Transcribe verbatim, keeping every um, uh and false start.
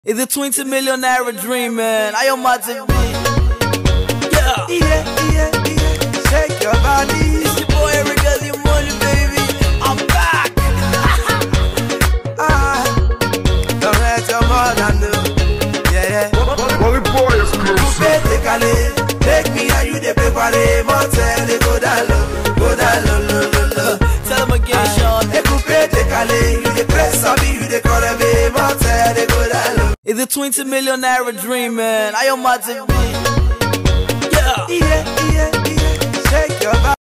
It's a twenty million naira dream, man. I am about to be. Yeah. Yeah, yeah, yeah. Shake your body. It's your boy Eric, got your money, baby. I'm back. Ah, don't let your mother know. Yeah, yeah. Bobby boy is close. Take a lay. Take me and you the paper. They motel. They go down low. Go down low, low, low, low. Tell him again, Sean. They coupe, take a lay. You the press on me. You the call them. They motel. They go down low. It's a twenty million naira dream, man. I am about to be. Yeah. Yeah, yeah, yeah. Shake your body.